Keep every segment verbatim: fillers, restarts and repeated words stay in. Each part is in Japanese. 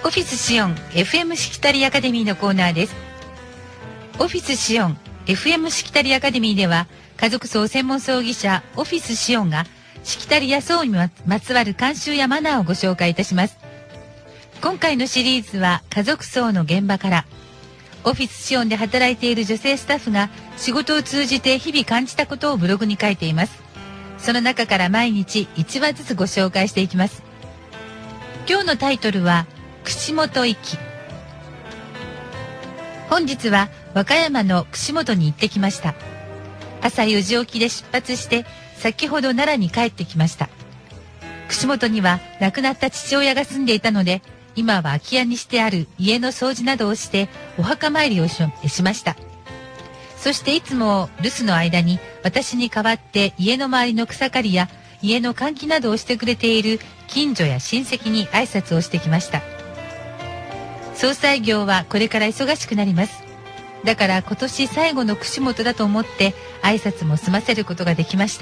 オフィスシオン エフエム しきたりアカデミーのコーナーです。オフィスシオン エフエム しきたりアカデミーでは、家族葬専門葬儀社オフィスシオンがしきたりや葬にまつわる慣習やマナーをご紹介いたします。今回のシリーズは家族葬の現場から、オフィスシオンで働いている女性スタッフが仕事を通じて日々感じたことをブログに書いています。その中から毎日いちわずつご紹介していきます。今日のタイトルは串本行き。本日は和歌山の串本に行ってきました。朝よじ起きで出発して先ほど奈良に帰ってきました。串本には亡くなった父親が住んでいたので、今は空き家にしてある家の掃除などをしてお墓参りを し, しました。そしていつも留守の間に私に代わって家の周りの草刈りや家の換気などをしてくれている近所や親戚に挨拶をしてきました。葬祭業はこれから忙しくなります。だから今年最後の串本だと思って挨拶も済ませることができました。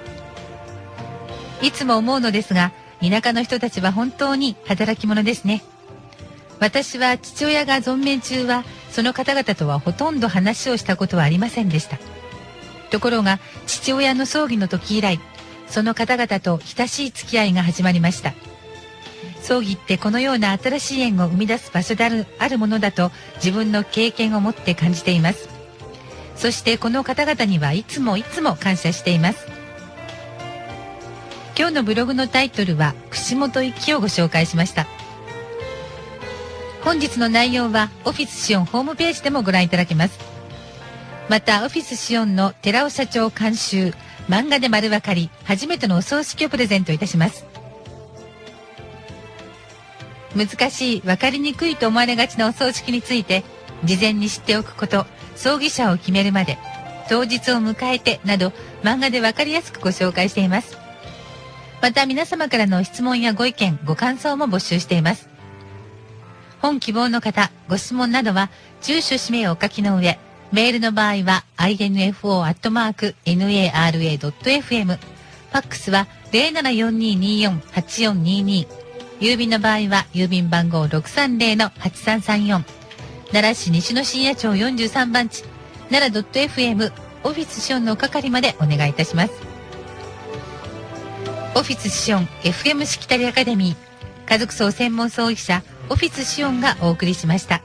いつも思うのですが、田舎の人たちは本当に働き者ですね。私は父親が存命中はその方々とはほとんど話をしたことはありませんでした。ところが父親の葬儀の時以来、その方々と親しい付き合いが始まりました。葬儀ってこのような新しい縁を生み出す場所である、あるものだと自分の経験を持って感じています。そしてこの方々にはいつもいつも感謝しています。今日のブログのタイトルは串本行きをご紹介しました。本日の内容はオフィスシオンホームページでもご覧いただけます。またオフィスシオンの寺尾社長監修漫画で丸分かり初めてのお葬式をプレゼントいたします。難しい、分かりにくいと思われがちなお葬式について事前に知っておくこと、葬儀者を決めるまで、当日を迎えてなど漫画で分かりやすくご紹介しています。また皆様からの質問やご意見ご感想も募集しています。本希望の方、ご質問などは住所氏名をお書きの上、メールの場合は アイエヌエフオー アットマーク エヌエーアールエー ドット エフエム、 ファックスは ゼロななよんにーにーよん はちよんにーにー、郵便の場合は郵便番号 ろくさんゼロのはちさんさんよん、奈良市西の深夜町よんじゅうさんばん地、奈良 .fm オフィスシオンの係までお願いいたします。オフィスシオン エフエム しきたりアカデミー、家族葬専門葬儀社オフィスシオンがお送りしました。